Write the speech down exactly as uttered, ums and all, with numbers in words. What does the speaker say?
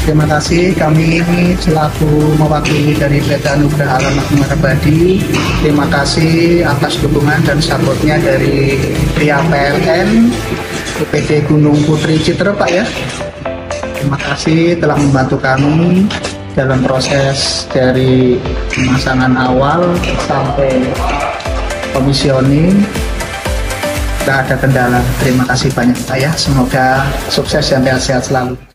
Terima kasih, kami selaku mewakili dari P T Anugerah Alam Makmur Abadi. Terima kasih atas dukungan dan supportnya dari pihak P L N, U P D Gunung Putri Citra, Pak ya. Terima kasih telah membantu kami dalam proses dari pemasangan awal sampai komisioning. Tidak ada kendala. Terima kasih banyak Pak ya. Semoga sukses dan sehat selalu.